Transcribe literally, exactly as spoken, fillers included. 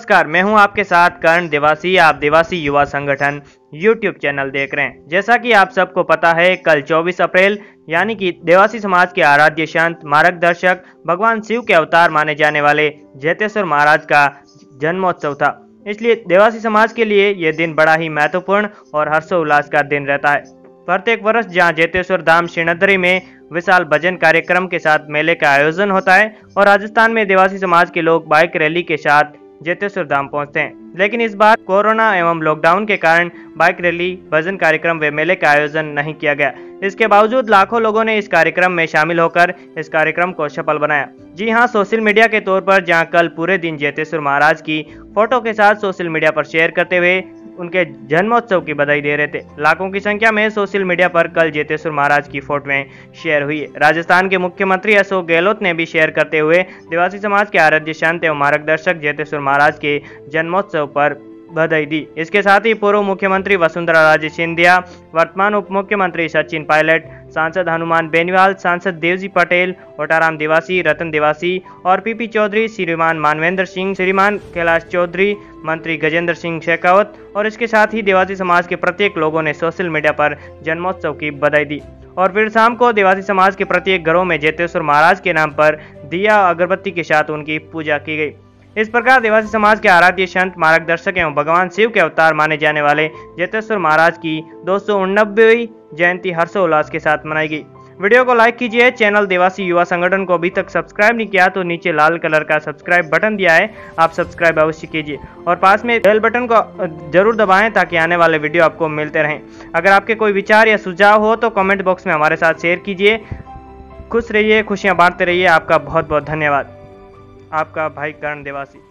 नमस्कार, मैं हूं आपके साथ कर्ण देवासी। आप देवासी युवा संगठन यूट्यूब चैनल देख रहे हैं। जैसा कि आप सबको पता है, कल चौबीस अप्रैल यानी कि देवासी समाज के आराध्य संत, मार्गदर्शक, भगवान शिव के अवतार माने जाने वाले जेतेश्वर महाराज का जन्मोत्सव था। इसलिए देवासी समाज के लिए यह दिन बड़ा ही महत्वपूर्ण और हर्षोल्लास का दिन रहता है। प्रत्येक वर्ष जहां जेतेश्वर धाम श्रीनगरी में विशाल भजन कार्यक्रम के साथ मेले का आयोजन होता है और राजस्थान में देवासी समाज के लोग बाइक रैली के साथ जेतेश्वर धाम पहुंचते हैं। लेकिन इस बार कोरोना एवं लॉकडाउन के कारण बाइक रैली, भजन कार्यक्रम व मेले का आयोजन नहीं किया गया। इसके बावजूद लाखों लोगों ने इस कार्यक्रम में शामिल होकर इस कार्यक्रम को सफल बनाया। जी हां, सोशल मीडिया के तौर पर जहां कल पूरे दिन जेतेश्वर महाराज की फोटो के साथ सोशल मीडिया पर शेयर करते हुए उनके जन्मोत्सव की बधाई दे रहे थे। लाखों की संख्या में सोशल मीडिया पर कल जेतेश्वर महाराज की फोटोएं शेयर हुई है। राजस्थान के मुख्यमंत्री अशोक गहलोत ने भी शेयर करते हुए देवासी समाज के आराध्य संत एवं मार्गदर्शक जेतेश्वर महाराज के जन्मोत्सव पर बधाई दी। इसके साथ ही पूर्व मुख्यमंत्री वसुंधरा राजे सिंधिया, वर्तमान उप मुख्यमंत्री सचिन पायलट, सांसद हनुमान बेनीवाल, सांसद देवजी पटेल, ओटाराम देवासी, रतन देवासी और पीपी चौधरी, श्रीमान मानवेंद्र सिंह, श्रीमान कैलाश चौधरी, मंत्री गजेंद्र सिंह शेखावत और इसके साथ ही देवासी समाज के प्रत्येक लोगों ने सोशल मीडिया पर जन्मोत्सव की बधाई दी। और फिर शाम को देवासी समाज के प्रत्येक घरों में जेतेश्वर महाराज के नाम पर दिया अगरबत्ती के साथ उनकी पूजा की गई। इस प्रकार देवासी समाज के आराध्य संत, मार्गदर्शक एवं भगवान शिव के अवतार माने जाने वाले जेतेश्वर महाराज की दो सौ उन्नबेवीं जयंती हर्षोल्लास के साथ मनाई गई। वीडियो को लाइक कीजिए। चैनल देवासी युवा संगठन को अभी तक सब्सक्राइब नहीं किया तो नीचे लाल कलर का सब्सक्राइब बटन दिया है, आप सब्सक्राइब अवश्य कीजिए और पास में बेल बटन को जरूर दबाएं ताकि आने वाले वीडियो आपको मिलते रहें। अगर आपके कोई विचार या सुझाव हो तो कमेंट बॉक्स में हमारे साथ शेयर कीजिए। खुश रहिए, खुशियाँ बांटते रहिए। आपका बहुत बहुत धन्यवाद। आपका भाई कर्ण देवासी।